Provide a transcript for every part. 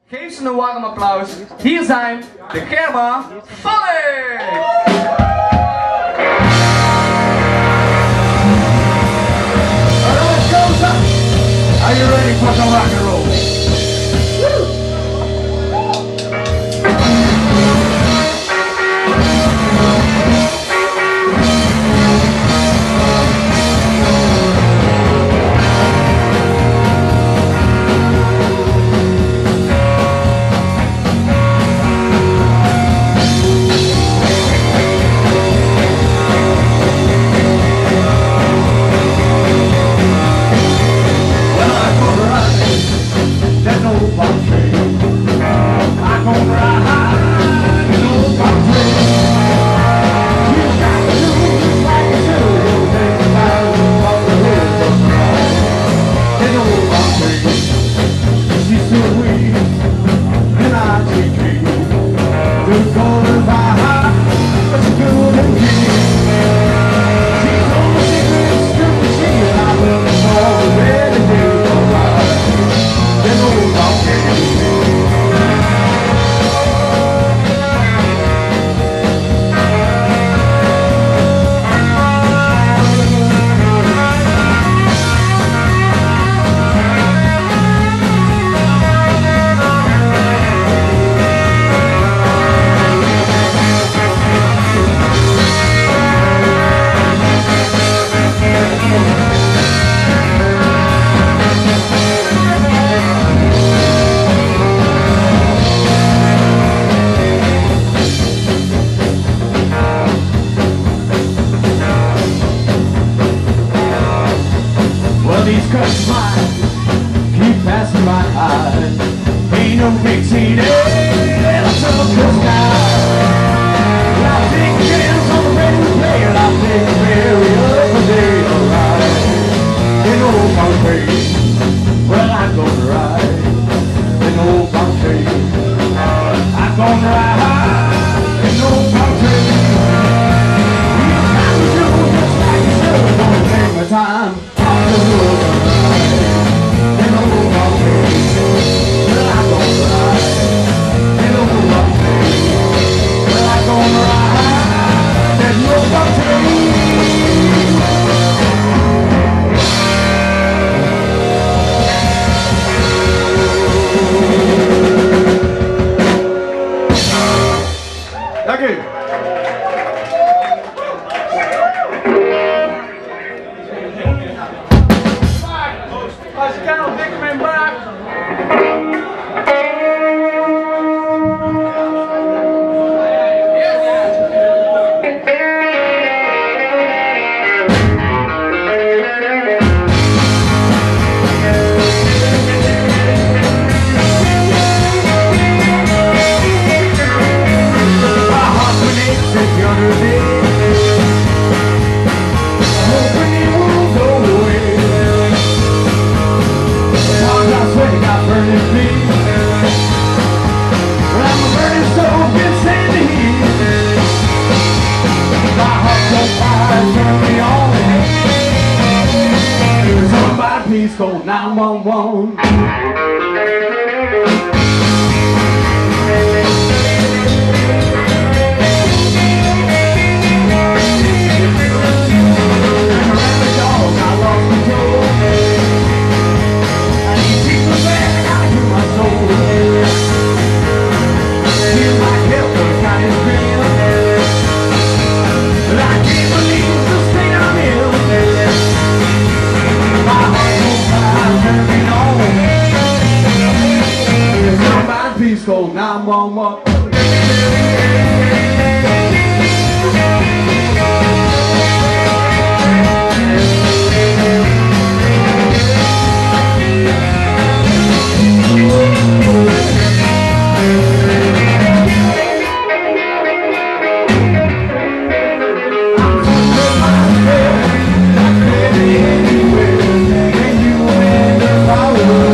Geef ze een warm applaus. Hier zijn de Germa Volley! Are you ready for some rock and roll? These cuts mine keep passing my eyes. Ain't no pixie day, that's up the sky. I take a chance on the radio play, and I take a ferry up a day to ride. In old country, well I'm gonna ride. In old country, I'm gonna ride. In old country, you got to do just like you should. Gonna take my time. Dank u. Als je kan, dik mijn baak. Please call 911. Please call 911.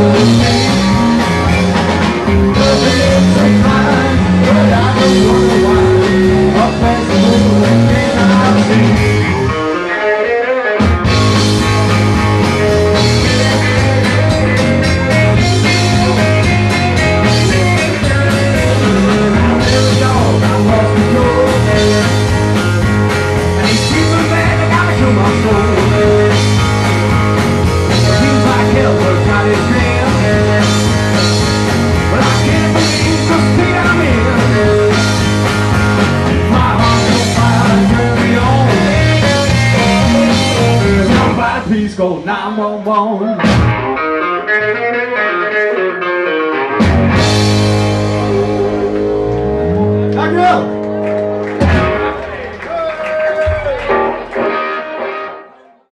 I don't know why. please call 911.